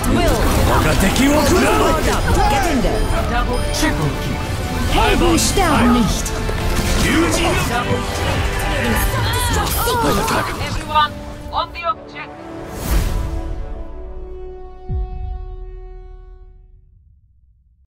will. 我が敵を食らう Get in there. Double, triple kill. Hey, sterben nicht. Double. Attack. Everyone on the objective.